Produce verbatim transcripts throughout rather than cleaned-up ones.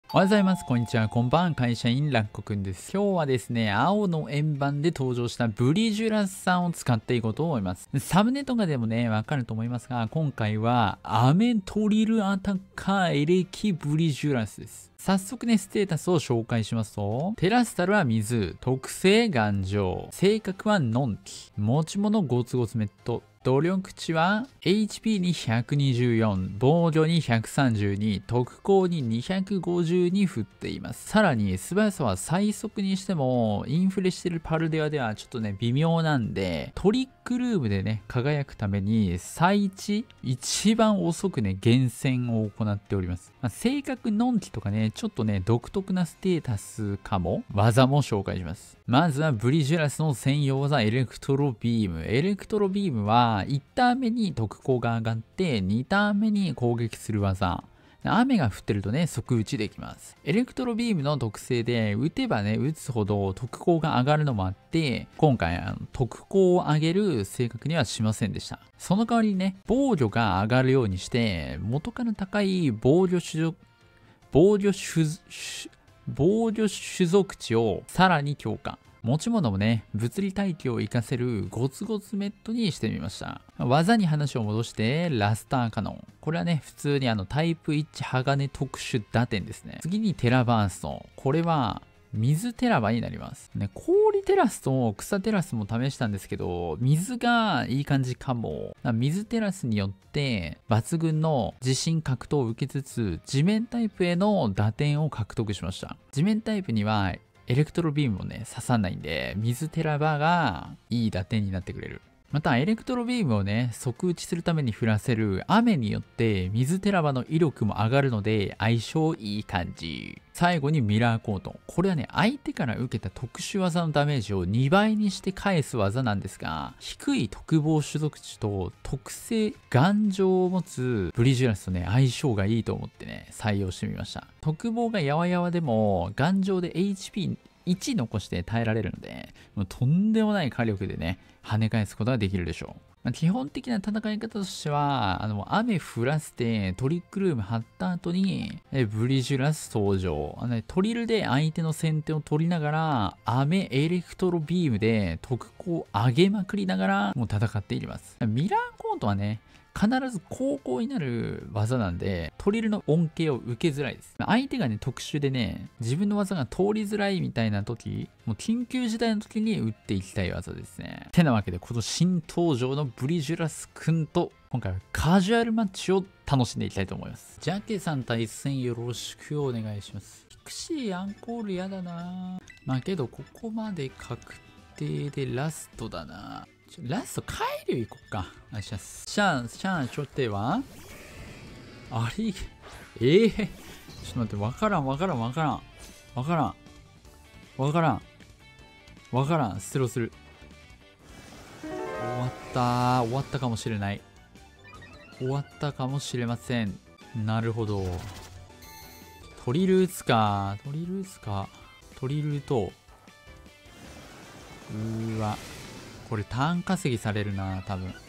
おはようございます。こんにちは。こんばんは。会社員ラッコくんです。今日はですね、青の円盤で登場したブリジュラスさんを使っていこうと思います。サムネとかでもね、わかると思いますが、今回はアメトリルアタッカーエレキブリジュラスです。早速ね、ステータスを紹介しますと、テラスタルは水、特性頑丈、性格はノンティ、持ち物ゴツゴツメット、努力値は エイチピー にひゃくにじゅうよん、防御にひゃくさんじゅうに、特攻ににひゃくごじゅうに振っています。さらに素早さは最速にしてもインフレしてるパルデアではちょっとね微妙なんで、トリックルームでね輝くために最地一番遅くね厳選を行っております。まあ、性格ノンキとかねちょっとね独特なステータスかも。技も紹介します。まずはブリジュラスの専用技エレクトロビーム。エレクトロビームはいちターン目に特攻が上がってにターン目に攻撃する技。雨が降ってるとね即打ちできます。エレクトロビームの特性で打てばね打つほど特攻が上がるのもあって、今回あの特攻を上げる性格にはしませんでした。その代わりにね防御が上がるようにして元から高い防御種族防御種防御種族値をさらに強化。持ち物もね、物理耐久を活かせるゴツゴツメットにしてみました。技に話を戻して、ラスターカノン。これはね、普通にあのタイプいち鋼特殊打点ですね。次にテラバースト。これは水テラバになります。ね、氷テラスと草テラスも試したんですけど、水がいい感じかも。水テラスによって抜群の地震格闘を受けつつ、地面タイプへの打点を獲得しました。地面タイプにはエレクトロビームもね刺さないんで、水テラバがいい打点になってくれる。またエレクトロビームをね即打ちするために降らせる雨によって水テラバの威力も上がるので相性いい感じ。最後にミラーコート。これはね相手から受けた特殊技のダメージをにばいにして返す技なんですが、低い特防種族値と特性頑丈を持つブリジュラスとね相性がいいと思ってね採用してみました。特防がやわやわでも頑丈で エイチピーいち 残して耐えられるので、もうとんでもない火力でね跳ね返すことができるでしょう。まあ、基本的な戦い方としては、あの雨降らせてトリックルーム張った後にえブリジュラス登場。あの、ね、トリルで相手の先手を取りながら雨エレクトロビームで特攻上げまくりながらもう戦っていきます。ミラーコートはね必ず後攻になる技なんで、トリルの恩恵を受けづらいです。相手がね、特殊でね、自分の技が通りづらいみたいな時、もう緊急事態の時に打っていきたい技ですね。てなわけで、この新登場のブリジュラスくんと、今回はカジュアルマッチを楽しんでいきたいと思います。ジャケさん対戦よろしくお願いします。ピクシーアンコールやだな。まあけど、ここまで確定でラストだな。ラスト帰る行こっか。お願いします。シャン、シャン、初手はあれええー、ちょっと待って、わからん、わからん、わからん。わからん。わからん。わからん。ステロする。終わったー。終わったかもしれない。終わったかもしれません。なるほど。トリル打つか。トリル打つか。トリルと。うーわ。これターン稼ぎされるな多分。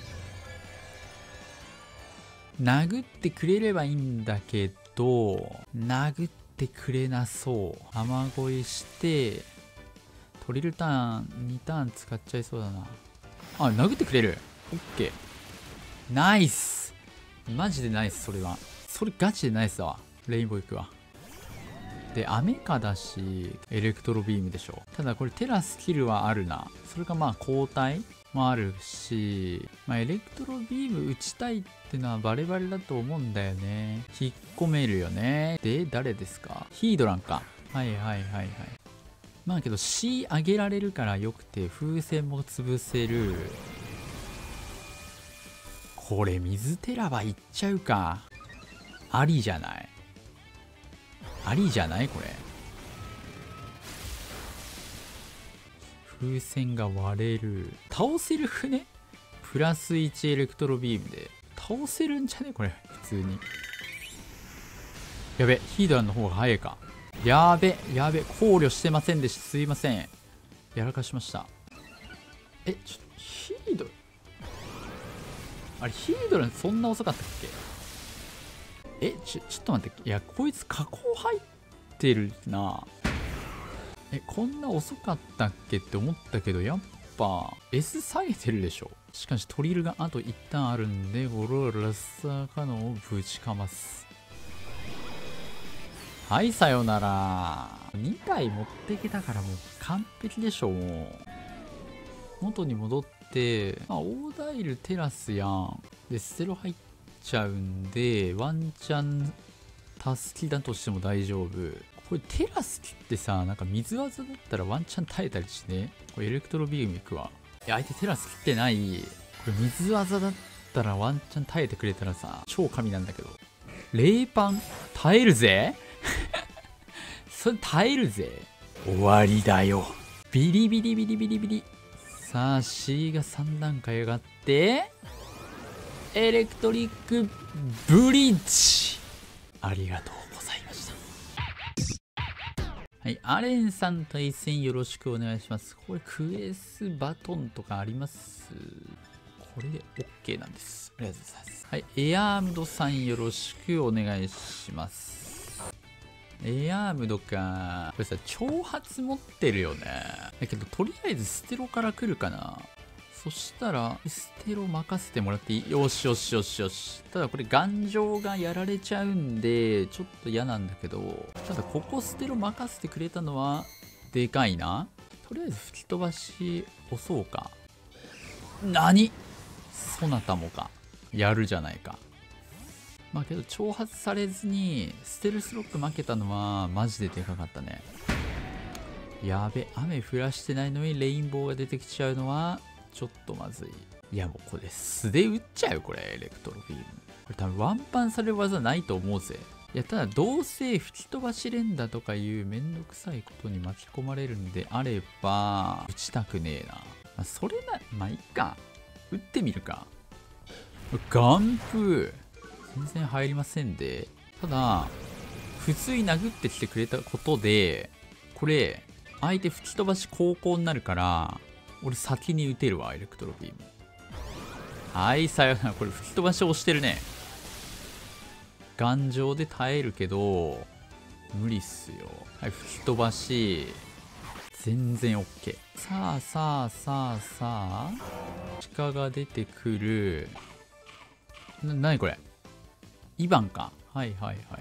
殴ってくれればいいんだけど殴ってくれなそう。雨乞いしてトリルターンにターン使っちゃいそうだな。あ、殴ってくれる。オッケー。ナイス。マジでナイス。それはそれガチでナイスだわ。レインボー行くわ。で、雨かだし、エレクトロビームでしょ。ただこれテラスキルはあるな。それかまあ交代もあるし、まあエレクトロビーム打ちたいってのはバレバレだと思うんだよね。引っ込めるよね。で、誰ですか？ヒードランか。はいはいはいはい。まあけど C 上げられるからよくて、風船も潰せる。これ水テラバいっちゃうか。ありじゃない。ありじゃないこれ。風船が割れる。倒せる船プラスいちエレクトロビームで倒せるんじゃねこれ普通に。やべ、ヒードランの方が早いか。やべやべ、考慮してませんでした。すいません、やらかしました。え、ちょヒードあれヒードランそんな遅かったっけ。え、ちょ、ちょっと待って。いや、こいつ加工入ってるな。え、こんな遅かったっけって思ったけど、やっぱ S 下げてるでしょ。しかしトリルがあと一旦あるんで、ゴロラッサーカノンをぶちかます。はい、さよなら。にたい持ってきたからもう完璧でしょ。もう元に戻って、まあ、オーダイルテラスやんでステロ入っちゃうんで、ワンチャンタスキだとしても大丈夫。これテラス切ってさ、なんか水技だったらワンチャン耐えたりしてね。これエレクトロビームいくわ。いや、相手テラス切ってない。これ水技だったらワンチャン耐えてくれたらさ、超神なんだけど。冷パン耐えるぜそれ耐えるぜ。終わりだよ。ビリビリビリビリビリ。さあ C がさん段階上がって、エレクトリックブリッジ。ありがとうございました。はい、アレンさん対戦よろしくお願いします。これクエスバトンとかあります？これで OK なんです。ありがとうございます。はい、エアームドさんよろしくお願いします。エアームドか。これさ、挑発持ってるよね。だけど、とりあえずステロから来るかな。そしたら、ステロ任せてもらっていい？よしよしよしよし。ただこれ、頑丈がやられちゃうんで、ちょっと嫌なんだけど、ただここステロ任せてくれたのは、でかいな。とりあえず吹き飛ばし、押そうか。何？そなたもか。やるじゃないか。まあけど挑発されずにステルスロック負けたのはマジででかかったね。やべ、雨降らしてないのにレインボーが出てきちゃうのはちょっとまずい。いやもうこれ素で打っちゃうよこれエレクトロビーム。これ多分ワンパンされる技ないと思うぜ。いやただどうせ吹き飛ばし連打とかいうめんどくさいことに巻き込まれるんであれば打ちたくねえな。まあ、それな、まあいっか。打ってみるか。ガンプ全然入りませんで、ただ普通に殴ってきてくれたことでこれ相手吹き飛ばし高校になるから俺先に打てるわエレクトロビーム。はいさよなら。これ吹き飛ばし押してるね。頑丈で耐えるけど無理っすよ。はい吹き飛ばし全然 OK。 さあさあさあさあ鹿が出てくる。な、なにこれにばんか。はいはいはい。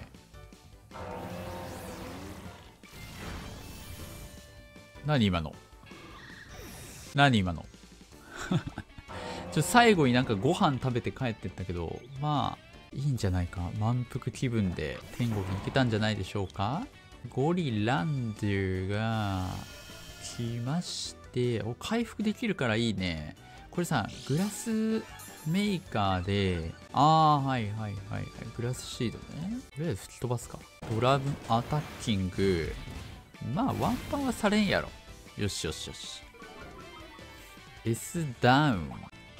何今の何今のちょ最後になんかご飯食べて帰ってったけど、まあいいんじゃないか。満腹気分で天国に行けたんじゃないでしょうか。ゴリランドゥが来まして、お回復できるからいいね。これさグラスメーカーで、ああ、はいはいはいはい。グラスシードね。とりあえず吹き飛ばすか。ドラムアタッキング。まあ、ワンパンはされんやろ。よしよしよし。S ダウン。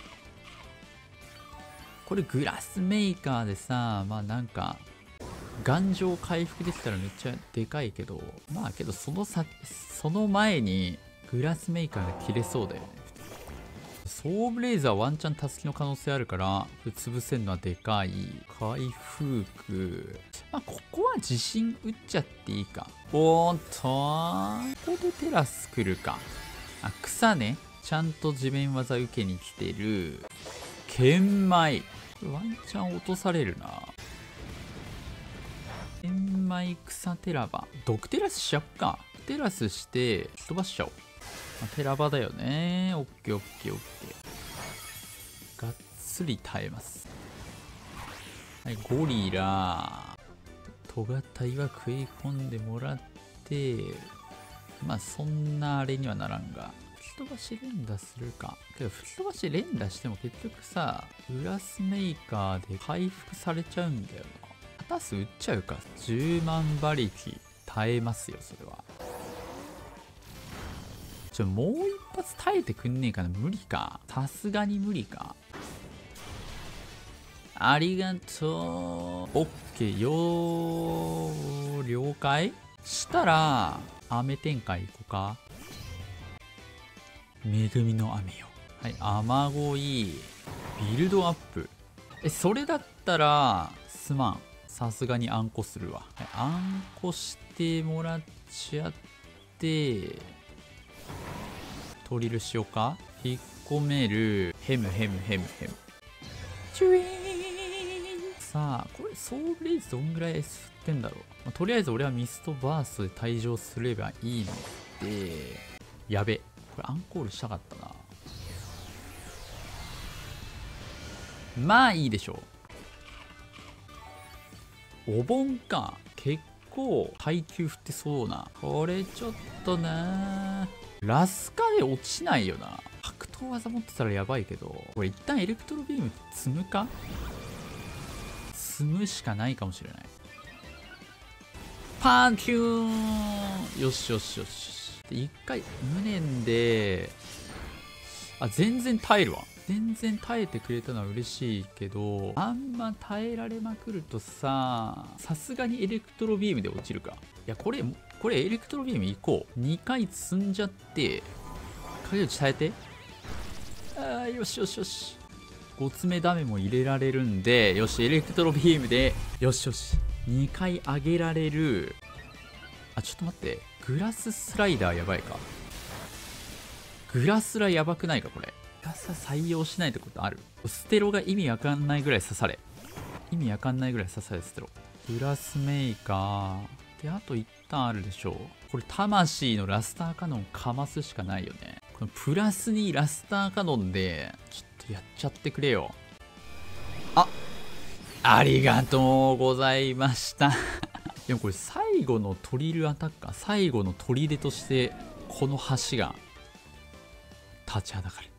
これグラスメーカーでさ、まあなんか、頑丈回復できたらめっちゃでかいけど、まあけどそのさ、その前にグラスメーカーが切れそうだよね。ソーブレイザーワンチャンタスキの可能性あるから潰せるのはでかい。回復、まあここは自信打っちゃっていいか。おーっとここでテラス来るか。あ草ね。ちゃんと地面技受けに来てる。剣舞ワンチャン落とされるな。剣舞草テラバ毒テラスしちゃっか。テラスして飛ばしちゃおう。テラバだよね。オッケーオッケーオッケー。がっつり耐えます。はい、ゴリラ。トガタイは食い込んでもらって、まあそんなあれにはならんが。吹き飛ばし連打するか。けど吹き飛ばし連打しても結局さ、グラスメーカーで回復されちゃうんだよな。タス打っちゃうか。じゅうまん馬力耐えますよそれは。ちょもう一発耐えてくんねえかな。無理か。さすがに無理か。ありがとう。オッケーよー。了解したら雨展開いこうか。恵みの雨よ。はい、雨乞いビルドアップ。えそれだったらすまん。さすがにあんこするわ。はい、あんこしててもらっちゃって、トリルしようか。引っ込める。ヘムヘムヘムヘム。チュイーン。さあ、これソウルレイズどんぐらい S 振ってんだろう。まあ、とりあえず俺はミストバーストで退場すればいいので、やべ。これアンコールしたかったな。まあいいでしょう。お盆か。結構耐久振ってそうな。これちょっとな。ラスカで落ちないよな。格闘技持ってたらやばいけど、これ一旦エレクトロビーム積むか。積むしかないかもしれない。パンキューン。よしよしよし。で一回無念で、あ、全然耐えるわ。全然耐えてくれたのは嬉しいけど、あんま耐えられまくるとさ、さすがにエレクトロビームで落ちるか。いや、これ、これエレクトロビーム行こう。にかい積んじゃって、影打ち耐えて。あー、よしよしよし。ごつめダメも入れられるんで、よし、エレクトロビームで、よしよし。にかい上げられる。あ、ちょっと待って。グラススライダーやばいか。グラスラやばくないか、これ。グラスラ採用しないってことある？ステロが意味わかんないぐらい刺され。意味わかんないぐらい刺され、ステロ。グラスメーカー。で、あと一旦あるでしょう。これ、魂のラスターカノンかますしかないよね。このプラスにラスターカノンで、ちょっとやっちゃってくれよ。あ、ありがとうございました。でもこれ最後のトリルアタッカー、最後の砦として、この橋が立ちはだかる。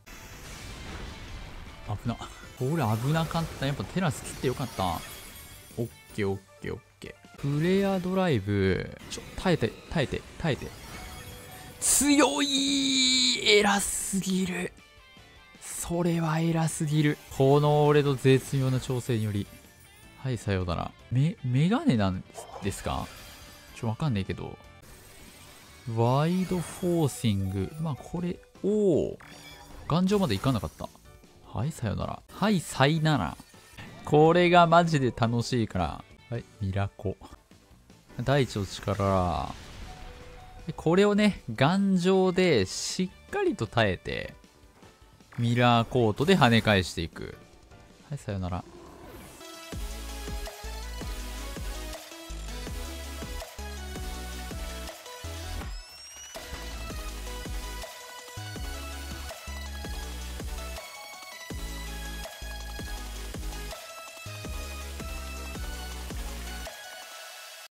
危な。これ危なかった。やっぱテラス切ってよかった。オッケーオッケーオッケー。プレアドライブ。ちょ、耐えて、耐えて、耐えて。強い。偉すぎる。それは偉すぎる。この俺の絶妙な調整により。はい、さようなら。メ、メガネなんですか？ちょ、わかんねえけど。ワイドフォーシング。まあ、これ、おお。頑丈までいかなかった。はい、さよなら。はい、さいなら。これがマジで楽しいから。はい、ミラコ。大地の力。これをね、頑丈でしっかりと耐えて、ミラーコートで跳ね返していく。はい、さよなら。